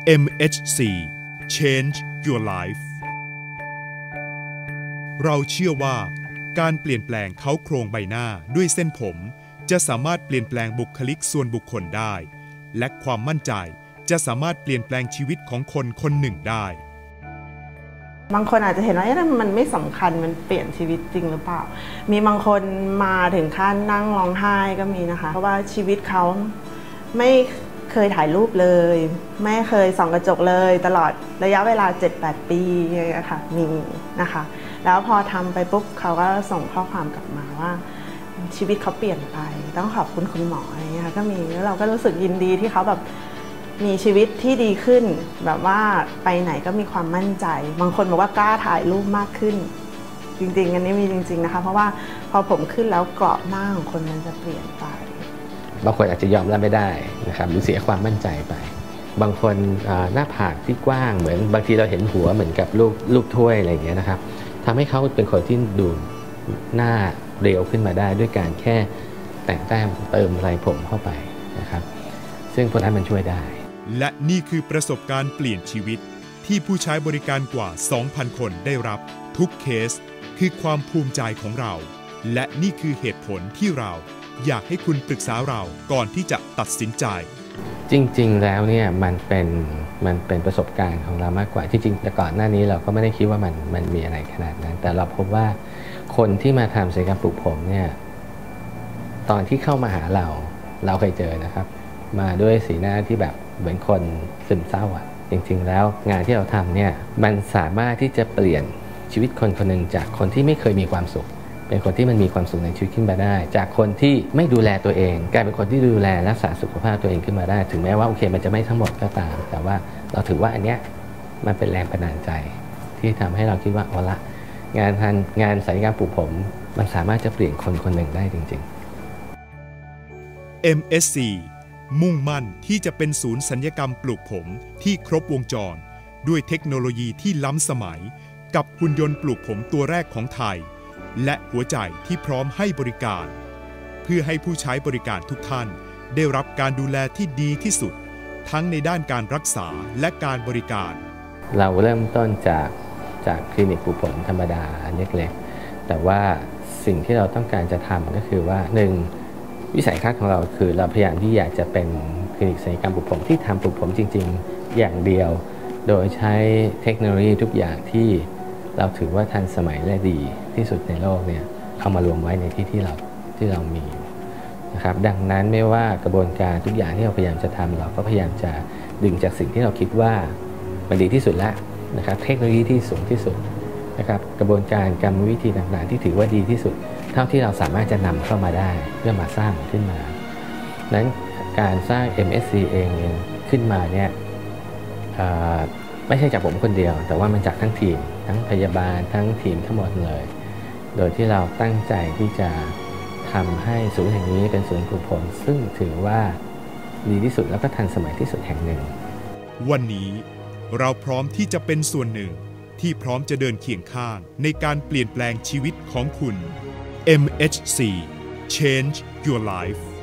MHC Change Your Life เราเชื่อว่าการเปลี่ยนแปลงเค้าโครงใบหน้าด้วยเส้นผมจะสามารถเปลี่ยนแปลงบุคลิกส่วนบุคคลได้และความมั่นใจจะสามารถเปลี่ยนแปลงชีวิตของคนคนหนึ่งได้บางคนอาจจะเห็นว่ามันไม่สำคัญมันเปลี่ยนชีวิตจริงหรือเปล่ามีบางคนมาถึงขั้นนั่งร้องไห้ก็มีนะคะเพราะว่าชีวิตเขาไม่เคยถ่ายรูปเลยไม่เคยส่องกระจกเลยตลอดระยะเวลา 7-8 ปีค่ะมีนะคะแล้วพอทำไปปุ๊บเขาก็ส่งข้อความกลับมาว่าชีวิตเขาเปลี่ยนไปต้องขอบคุณคุณหมออะไรเงี้ยก็มีแล้วเราก็รู้สึกยินดีที่เขาแบบมีชีวิตที่ดีขึ้นแบบว่าไปไหนก็มีความมั่นใจบางคนบอกว่ากล้าถ่ายรูปมากขึ้นจริงๆอันนี้มีจริงๆนะคะเพราะว่าพอผมขึ้นแล้วเกราะหน้าของคนมันจะเปลี่ยนไปบางคนอาจจะยอมรับไม่ได้นะครับหรือเสียความมั่นใจไปบางคนหน้าผากที่กว้างเหมือนบางทีเราเห็นหัวเหมือนกับลูกถ้วยอะไรอย่างเงี้ยนะครับทำให้เขาเป็นคนที่ดูหน้าเรียวขึ้นมาได้ด้วยการแค่แต่งแต้มเติมไรผมเข้าไปนะครับซึ่งพวกนั้นมันช่วยได้และนี่คือประสบการณ์เปลี่ยนชีวิตที่ผู้ใช้บริการกว่า 2,000 คนได้รับทุกเคสคือความภูมิใจของเราและนี่คือเหตุผลที่เราอยากให้คุณปรึกษาเราก่อนที่จะตัดสินใจจริงๆแล้วเนี่ยมันเป็นประสบการณ์ของเรามากกว่าที่จริงแต่ก่อนหน้านี้เราก็ไม่ได้คิดว่ามันมีอะไรขนาดนั้นแต่เราพบว่าคนที่มาทำศัลยกรรมปลูกผมเนี่ยตอนที่เข้ามาหาเราเคยเจอนะครับมาด้วยสีหน้าที่แบบเหมือนคนซึมเศร้าอ่ะจริงๆแล้วงานที่เราทำเนี่ยมันสามารถที่จะเปลี่ยนชีวิตคนคนหนึ่งจากคนที่ไม่เคยมีความสุขเป็นคนที่มันมีความสุขในชีวิตขึ้นมาได้จากคนที่ไม่ดูแลตัวเองกลายเป็นคนที่ดูแลรักษาสุขภาพตัวเองขึ้นมาได้ถึงแม้ว่าโอเคมันจะไม่ทั้งหมดก็ตามแต่ว่าเราถือว่าอันเนี้ยมันเป็นแรงบันดาลใจที่ทำให้เราคิดว่าเอาละงานศัลยกรรมปลูกผมมันสามารถจะเปลี่ยนคนคนหนึ่งได้จริงๆ MSC มุ่งมั่นที่จะเป็นศูนย์ศัลยกรรมปลูกผมที่ครบวงจรด้วยเทคโนโลยีที่ล้ำสมัยกับหุ่นยนต์ปลูกผมตัวแรกของไทยและหัวใจที่พร้อมให้บริการเพื่อให้ผู้ใช้บริการทุกท่านได้รับการดูแลที่ดีที่สุดทั้งในด้านการรักษาและการบริการเราเริ่มต้นจากคลินิกปลูกผมธรรมดาอันเล็กๆแต่ว่าสิ่งที่เราต้องการจะทำก็คือว่า1วิสัยทัศน์ของเราคือเราพยายามที่อยากจะเป็นคลินิกศัลยกรรมปลูกผมที่ทำปลูกผมจริงๆอย่างเดียวโดยใช้เทคโนโลยีทุกอย่างที่เราถือว่าทันสมัยและดีที่สุดในโลกเนี่ยเอามารวมไว้ในที่เรามีนะครับดังนั้นไม่ว่ากระบวนการทุกอย่างที่เราพยายามจะทำเราก็พยายามจะดึงจากสิ่งที่เราคิดว่ามันดีที่สุดแล้วนะครับเทคโนโลยีที่สูงที่สุดนะครับกระบวนการกรรมวิธีต่างๆที่ถือว่าดีที่สุดเท่าที่เราสามารถจะนำเข้ามาได้เพื่อมาสร้างขึ้นมานั้นการสร้าง MSC เองขึ้นมาเนี่ยไม่ใช่จากผมคนเดียวแต่ว่ามันจากทั้งทีมทั้งพยาบาลทั้งทีมทั้งหมดเลยโดยที่เราตั้งใจที่จะทำให้ศูนย์แห่งนี้เป็นศูนย์ปลูกผมซึ่งถือว่าดีที่สุดแล้วก็ทันสมัยที่สุดแห่งหนึ่งวันนี้เราพร้อมที่จะเป็นส่วนหนึ่งที่พร้อมจะเดินเคียงข้างในการเปลี่ยนแปลงชีวิตของคุณ MHC Change Your Life